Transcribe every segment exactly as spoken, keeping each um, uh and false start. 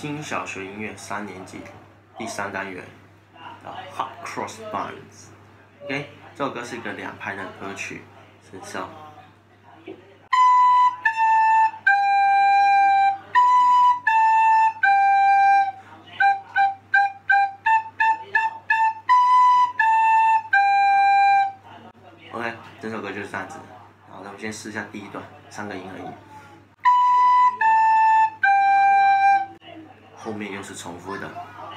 新小学音乐三年级第三单元啊 ，Hot Cross Buns。OK， 这首歌是一个两拍的歌曲，是这样。 OK， 这首歌就是这样子。好，那我们先试一下第一段，三个音而已。后面又是重复的。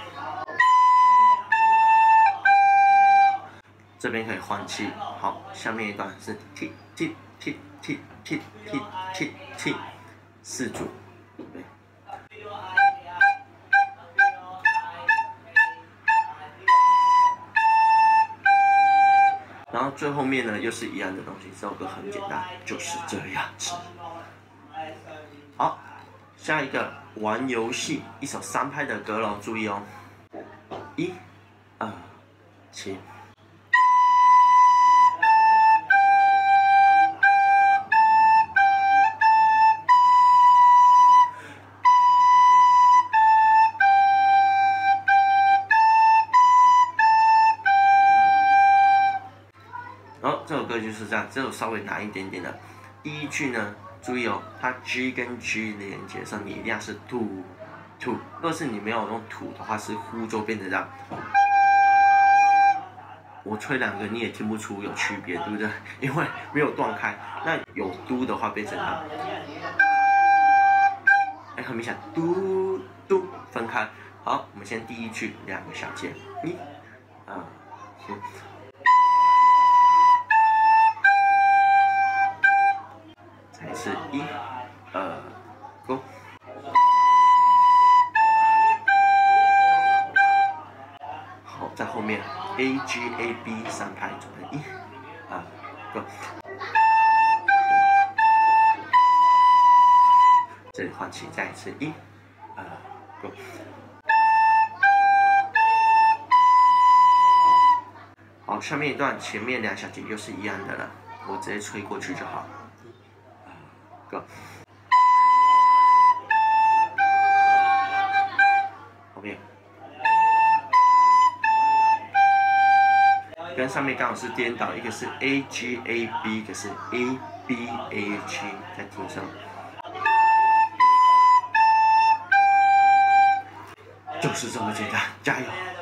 这边可以换气。好，下面一段是 t t t t t t t t 四组。对。 然后最后面呢，又是一样的东西。这首歌很简单，就是这样子。好，下一个玩游戏，一首三拍的歌喽，注意哦。一、二、七。然后这首歌就是这样，这首稍微难一点点的。第一句呢，注意哦，它 G 跟 G 连接的时候，你一定要是吐吐。如果是你没有用吐的话，是呼就变成这样。我吹两个你也听不出有区别，对不对？因为没有断开。那有嘟的话变成这样。哎，很明显，嘟嘟分开。好，我们先第一句两个小节，一、二、三。 再是一、二、Go。好，在后面 A G A B 三拍准备一、二、Go。这里换气，再一次一、二、Go。好，下面一段前面两小节又是一样的了，我直接吹过去就好。 Go。后面跟上面刚好是颠倒，一个是 A G A B， 一个是 A B A G， 再听上，就是这么简单，加油！